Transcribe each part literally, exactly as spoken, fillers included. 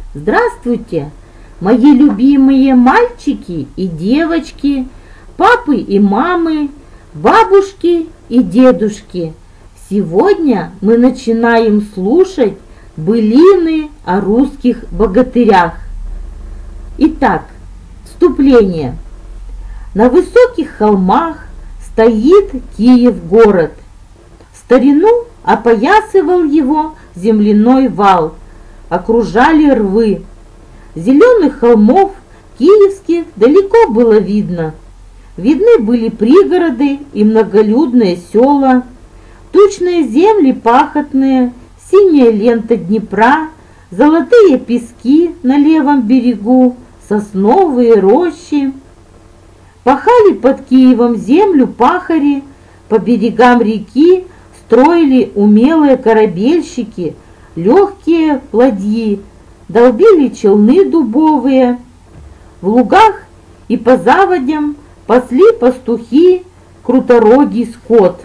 Здравствуйте, мои любимые мальчики и девочки, папы и мамы, бабушки и дедушки. Сегодня мы начинаем слушать былины о русских богатырях. Итак, вступление. На высоких холмах стоит Киев-город. В старину опоясывал его земляной вал, окружали рвы. Зеленых холмов киевских далеко было видно. Видны были пригороды и многолюдные села, тучные земли пахотные, синяя лента Днепра, золотые пески на левом берегу, сосновые рощи. Пахали под Киевом землю пахари, по берегам реки строили умелые корабельщики легкие ладьи, долбили челны дубовые. В лугах и по заводям пасли пастухи круторогий скот.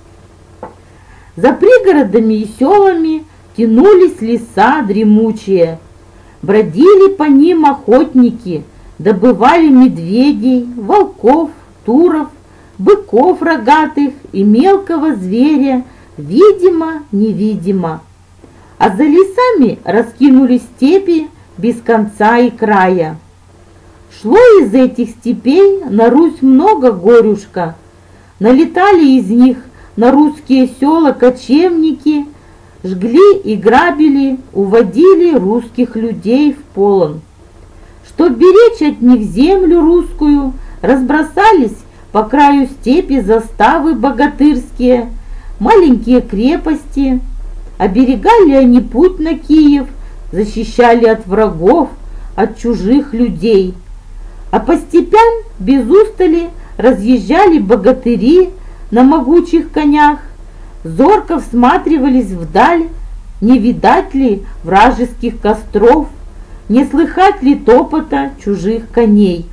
За пригородами и селами тянулись леса дремучие, бродили по ним охотники, добывали медведей, волков, туров, быков рогатых и мелкого зверя, видимо-невидимо. А за лесами раскинулись степи без конца и края. Шло из этих степей на Русь много горюшка. Налетали из них на русские села кочевники, жгли и грабили, уводили русских людей в полон. Чтоб беречь от них землю русскую, разбросались по краю степи заставы богатырские, маленькие крепости. Оберегали они путь на Киев, защищали от врагов, от чужих людей. А по степям без устали разъезжали богатыри на могучих конях, зорко всматривались вдаль, не видать ли вражеских костров, не слыхать ли топота чужих коней.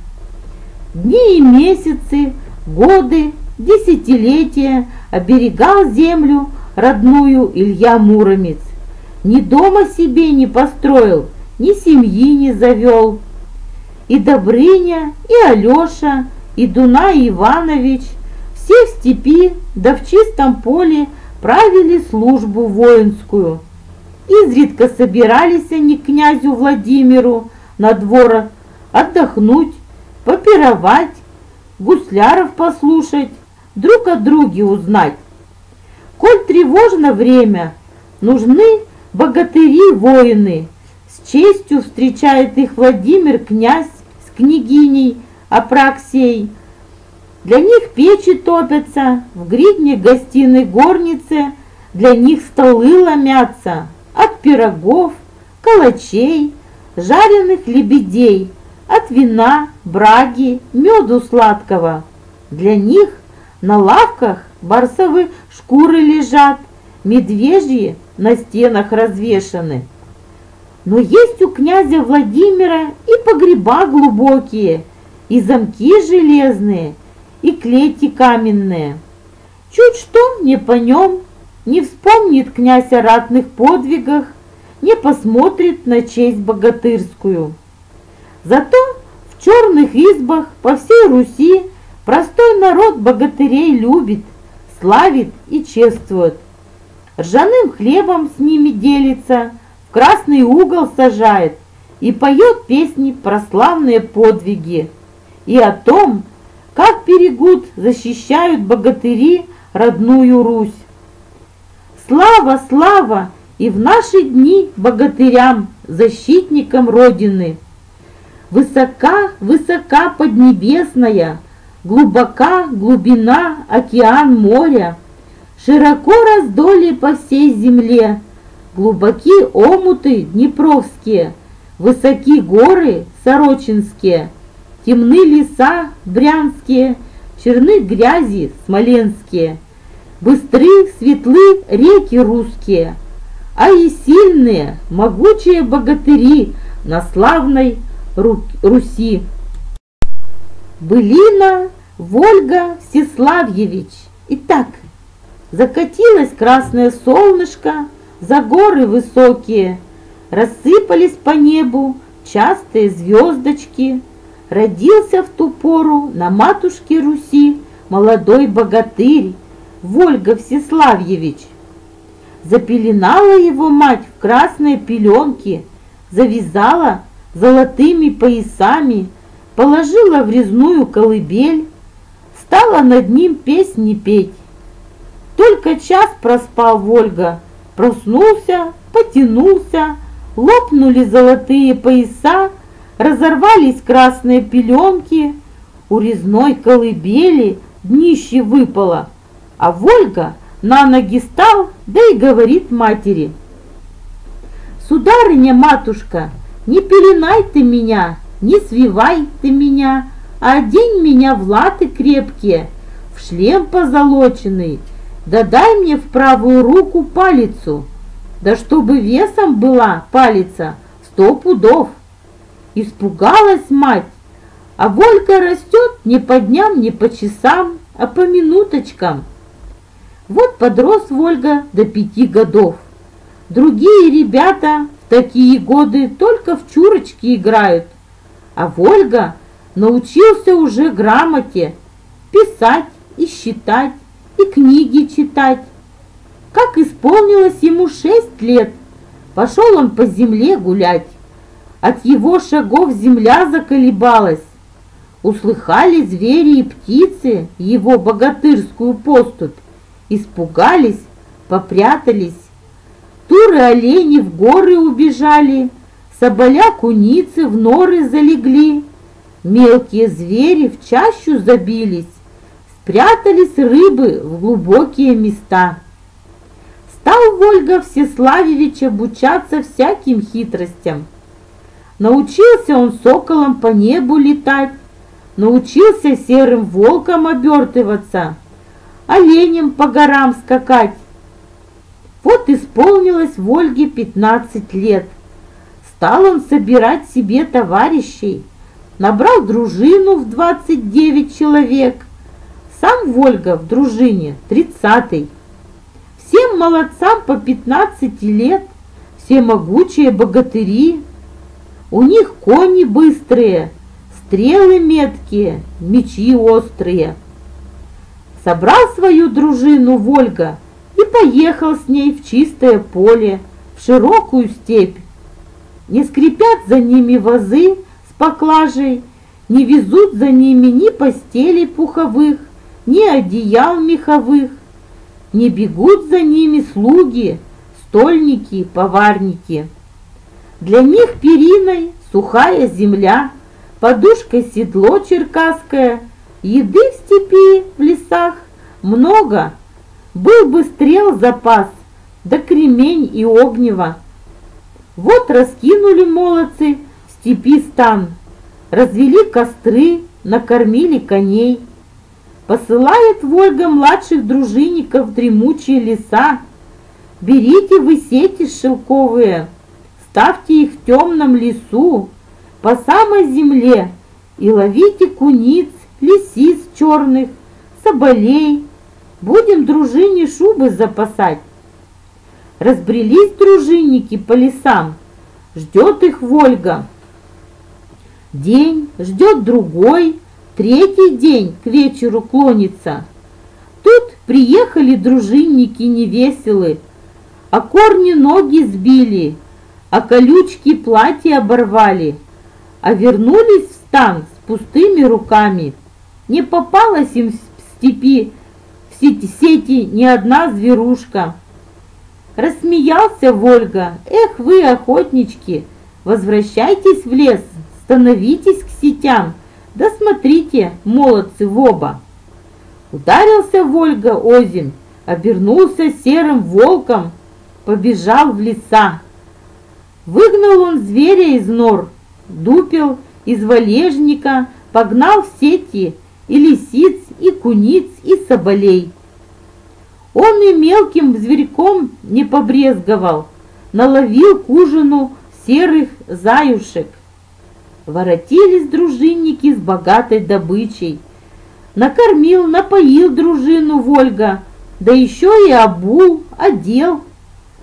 Дни и месяцы, годы, десятилетия оберегал землю родную Илья Муромец. Ни дома себе не построил, ни семьи не завел. И Добрыня, и Алеша, и Дунай Иванович все в степи да в чистом поле правили службу воинскую. Изредка собирались они к князю Владимиру на двор отдохнуть, попировать, гусляров послушать, друг о друге узнать. Коль тревожно время, нужны богатыри-воины. С честью встречает их Владимир князь с княгиней Апраксией. Для них печи топятся, в гридне гостиной горнице для них столы ломятся от пирогов, калачей, жареных лебедей, от вина, браги, меду сладкого. Для них на лавках барсовы шкуры лежат, медвежьи на стенах развешаны. Но есть у князя Владимира и погреба глубокие, и замки железные, и клети каменные. Чуть что не по нем, не вспомнит князь о ратных подвигах, не посмотрит на честь богатырскую. Зато в черных избах по всей Руси простой народ богатырей любит, славит и чествует. Ржаным хлебом с ними делится, в красный угол сажает и поет песни про славные подвиги и о том, как берегут, защищают богатыри родную Русь. Слава, слава и в наши дни богатырям, защитникам Родины! Высока, высока поднебесная, глубока глубина океан моря, широко раздолье по всей земле, глубоки омуты днепровские, высоки горы сорочинские, темны леса брянские, черны грязи смоленские, быстры, светлы реки русские, а и сильные, могучие богатыри на славной Руси. Былина Вольга Всеславьевич. Итак, закатилось красное солнышко за горы высокие, Рассыпались по небу частые звездочки. Родился в ту пору на матушке Руси молодой богатырь Вольга Всеславьевич. Запеленала его мать в красные пеленки, завязала золотыми поясами, положила в резную колыбель, стала над ним песни петь. Только час проспал Вольга, проснулся, потянулся, лопнули золотые пояса, разорвались красные пеленки, у резной колыбели днище выпало, а Вольга на ноги стал, да и говорит матери: «Сударыня, матушка, не пеленай ты меня, не свивай ты меня, а одень меня в латы крепкие, в шлем позолоченный, да дай мне в правую руку палицу, да чтобы весом была палица сто пудов». Испугалась мать, а Вольга растет не по дням, не по часам, а по минуточкам. Вот подрос Вольга до пяти годов. Другие ребята в такие годы только в чурочки играют, а Вольга научился уже грамоте, писать и считать, и книги читать. Как исполнилось ему шесть лет, пошел он по земле гулять. От его шагов земля заколебалась. Услыхали звери и птицы его богатырскую поступь, испугались, попрятались. Туры-олени в горы убежали, соболя-куницы в норы залегли, мелкие звери в чащу забились, спрятались рыбы в глубокие места. Стал Вольга Всеславьевич обучаться всяким хитростям. Научился он соколом по небу летать, научился серым волком обертываться, оленем по горам скакать. Вот исполнилось Вольге пятнадцать лет. Стал он собирать себе товарищей, набрал дружину в двадцать девять человек. Сам Вольга в дружине тридцатый. Всем молодцам по пятнадцати лет, все могучие богатыри. У них кони быстрые, стрелы меткие, мечи острые. Собрал свою дружину Вольга и поехал с ней в чистое поле, в широкую степь. Не скрипят за ними возы с поклажей, не везут за ними ни постелей пуховых, ни одеял меховых, не бегут за ними слуги, стольники, поварники. Для них периной сухая земля, подушкой седло черкасское, еды в степи, в лесах много, был бы стрел запас, да кремень и огнева. Вот раскинули молодцы в степи стан, развели костры, накормили коней. Посылает Вольга младших дружинников в дремучие леса. Берите вы сети шелковые, ставьте их в темном лесу, по самой земле, и ловите куниц, лисиц черных, соболей. Будем дружине шубы запасать. Разбрелись дружинники по лесам, ждет их Вольга. День, ждет другой, третий день к вечеру клонится. Тут приехали дружинники невеселы, а корни ноги сбили, а колючки платья оборвали, а вернулись в стан с пустыми руками. Не попалась им в степи в сети ни одна зверушка. Рассмеялся Вольга: «Эх вы, охотнички, возвращайтесь в лес, становитесь к сетям, да смотрите, молодцы, в оба». Ударился Вольга озимь, обернулся серым волком, побежал в леса. Выгнал он зверя из нор, дупел из валежника, погнал в сети и лисиц, и куниц, и соболей. Он и мелким зверьком не побрезговал, наловил к ужину серых заюшек. Воротились дружинники с богатой добычей. Накормил, напоил дружину Вольга, да еще и обул, одел.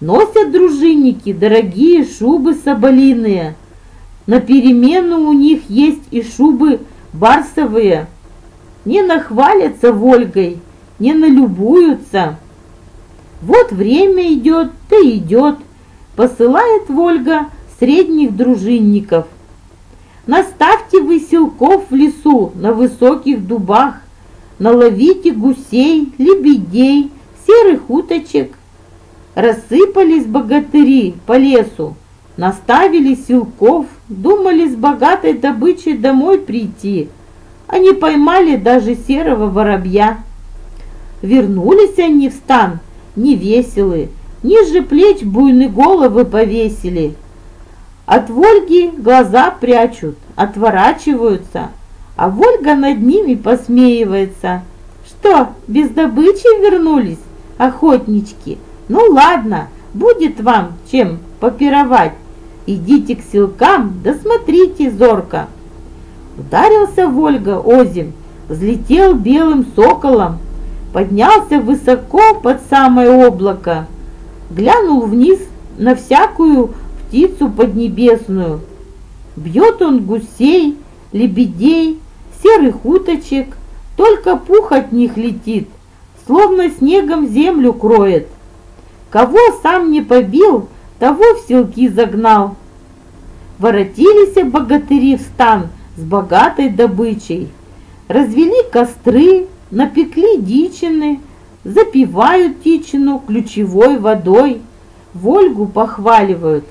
Носят дружинники дорогие шубы соболиные. На перемену у них есть и шубы барсовые. Не нахвалятся Вольгой, не налюбуются. Вот время идет, да идет. Посылает Вольга средних дружинников. Наставьте вы селков в лесу на высоких дубах, наловите гусей, лебедей, серых уточек. Рассыпались богатыри по лесу, наставили селков, думали с богатой добычей домой прийти, а не поймали даже серого воробья. Вернулись они в стан невеселы, ниже плеч буйны головы повесили. От Вольги глаза прячут, отворачиваются, а Вольга над ними посмеивается. Что, без добычи вернулись, охотнички? Ну ладно, будет вам чем попировать. Идите к селкам, да смотрите зорко. Ударился Вольга озимь, взлетел белым соколом, поднялся высоко под самое облако, глянул вниз на всякую птицу поднебесную. Бьет он гусей, лебедей, серых уточек, только пух от них летит, словно снегом землю кроет. Кого сам не побил, того в селки загнал. Воротились богатыри в стан с богатой добычей, развели костры, напекли дичины, запивают дичину ключевой водой, Вольгу похваливают.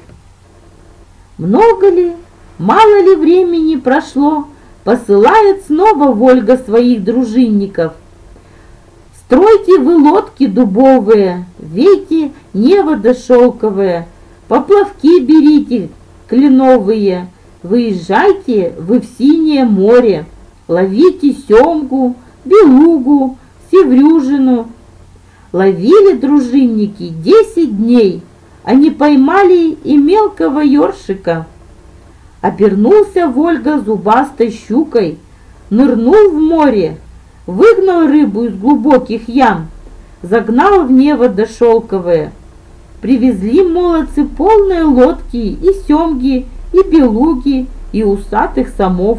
Много ли, мало ли времени прошло, посылает снова Вольга своих дружинников. Стройте вы лодки дубовые, вейте невода шелковые, поплавки берите кленовые, выезжайте вы в синее море, ловите семгу, белугу, севрюжину. Ловили дружинники десять дней, а не поймали и мелкого ёршика. Обернулся Вольга зубастой щукой, нырнул в море, выгнал рыбу из глубоких ям, загнал в невода шелковые. Привезли молодцы полные лодки и семги, и белуги, и усатых самов.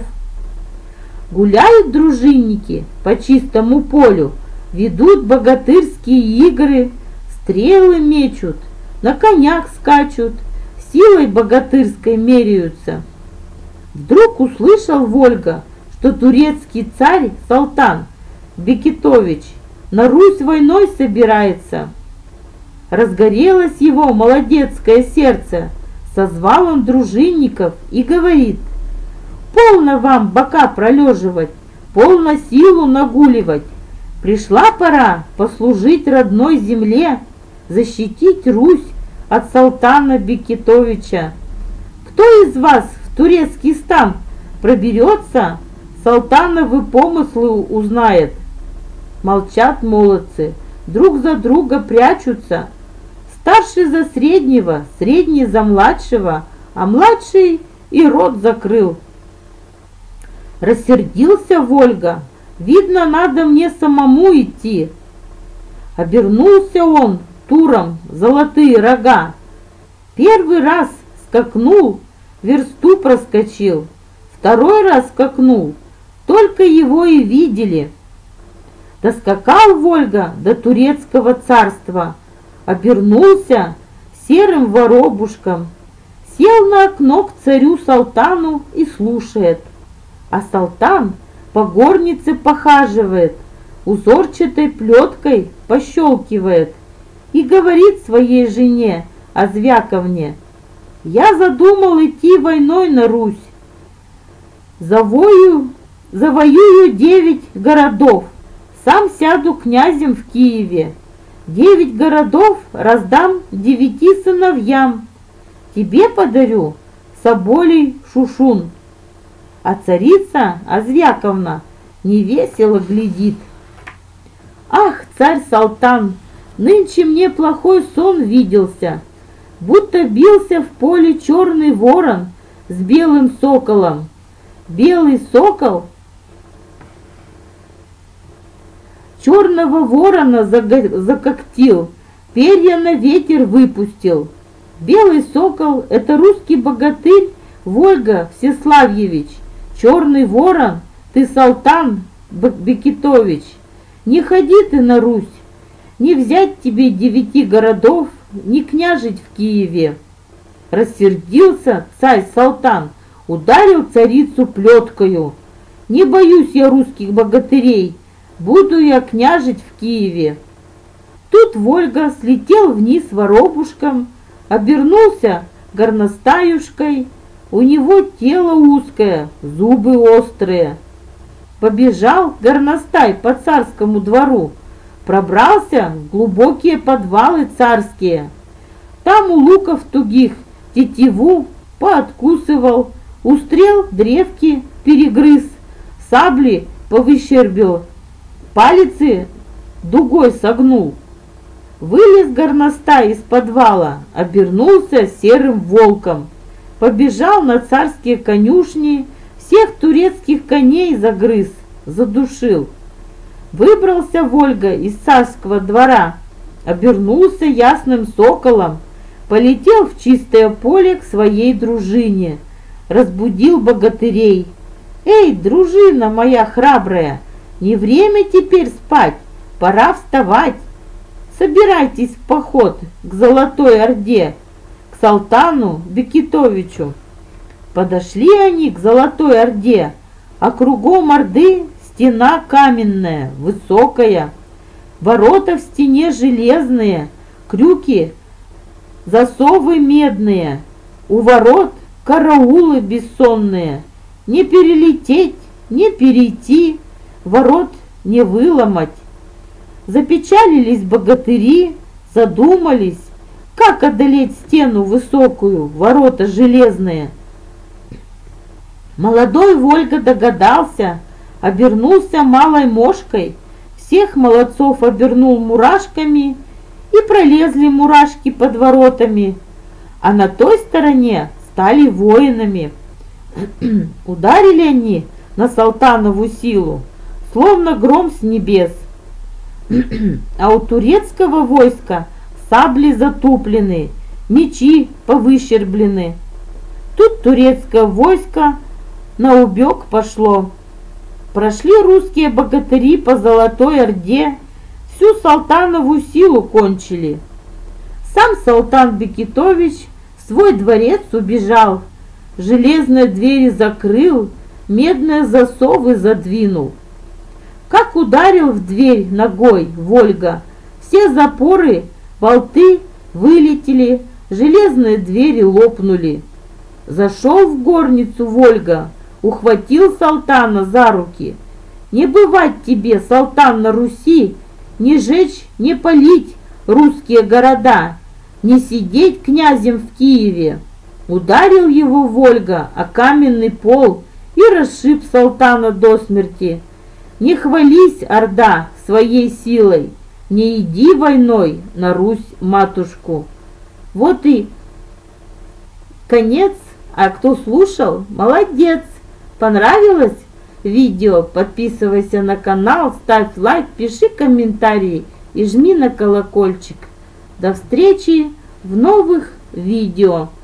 Гуляют дружинники по чистому полю, ведут богатырские игры, стрелы мечут, на конях скачут, силой богатырской меряются. Вдруг услышал Вольга, что турецкий царь Салтан Бекетович на Русь войной собирается. Разгорелось его молодецкое сердце, созвал он дружинников и говорит: «Полно вам бока пролеживать, полно силу нагуливать. Пришла пора послужить родной земле, защитить Русь от Салтана Бекетовича. Кто из вас в турецкий стан проберется, салтановы помыслы узнает». Молчат молодцы, друг за друга прячутся. Старший за среднего, средний за младшего, а младший и рот закрыл. Рассердился Вольга. Видно, надо мне самому идти. Обернулся он туром золотые рога. Первый раз скакнул, версту проскочил. Второй раз скакнул, только его и видели. Доскакал Вольга до турецкого царства, обернулся серым воробушком, сел на окно к царю Салтану и слушает. А Салтан по горнице похаживает, узорчатой плеткой пощелкивает и говорит своей жене Азвяковне: «Я задумал идти войной на Русь. Завою, завоюю девять городов, сам сяду князем в Киеве. Девять городов раздам девяти сыновьям. Тебе подарю соболей шушун». А царица Азвяковна невесело глядит. «Ах, царь Салтан, нынче мне плохой сон виделся, будто бился в поле черный ворон с белым соколом. Белый сокол черного ворона закоктил, перья на ветер выпустил. Белый сокол — это русский богатырь Вольга Всеславьевич. Черный ворон — ты Салтан Бекетович. Не ходи ты на Русь, не взять тебе девяти городов, не княжить в Киеве. Рассердился царь Салтан, ударил царицу плеткою. Не боюсь я русских богатырей, буду я княжить в Киеве. Тут Вольга слетел вниз воробушком, обернулся горностаюшкой, у него тело узкое, зубы острые. Побежал горностай по царскому двору, пробрался в глубокие подвалы царские. Там у луков тугих тетиву пооткусывал, у стрел древки перегрыз, сабли повыщербил, палицы дугой согнул. Вылез горностай из подвала, обернулся серым волком, побежал на царские конюшни, всех турецких коней загрыз, задушил. Выбрался Вольга из царского двора, обернулся ясным соколом, полетел в чистое поле к своей дружине, разбудил богатырей. «Эй, дружина моя храбрая, не время теперь спать, пора вставать. Собирайтесь в поход к Золотой Орде, к Салтану Бекетовичу». Подошли они к Золотой Орде, а кругом Орды стена каменная, высокая, ворота в стене железные, крюки, засовы медные, у ворот караулы бессонные. Не перелететь, не перейти, ворот не выломать. Запечалились богатыри, задумались, как одолеть стену высокую, ворота железные. Молодой Вольга догадался, обернулся малой мошкой, всех молодцов обернул мурашками, и пролезли мурашки под воротами, а на той стороне стали воинами. Ударили они на Салтанову силу, словно гром с небес, а у турецкого войска сабли затуплены, мечи повыщерблены. Тут турецкое войско на убег пошло. Прошли русские богатыри по Золотой Орде, всю Салтанову силу кончили. Сам Салтан Бекетович в свой дворец убежал, железные двери закрыл, медные засовы задвинул. Как ударил в дверь ногой Вольга, все запоры, болты вылетели, железные двери лопнули. Зашел в горницу Вольга, ухватил Салтана за руки. «Не бывать тебе, Салтан, на Руси, не жечь, не палить русские города, не сидеть князем в Киеве». Ударил его Вольга о каменный пол и расшиб Салтана до смерти. «Не хвались, Орда, своей силой, не иди войной на Русь-матушку». Вот и конец. А кто слушал, молодец! Понравилось видео? Подписывайся на канал, ставь лайк, пиши комментарии и жми на колокольчик. До встречи в новых видео.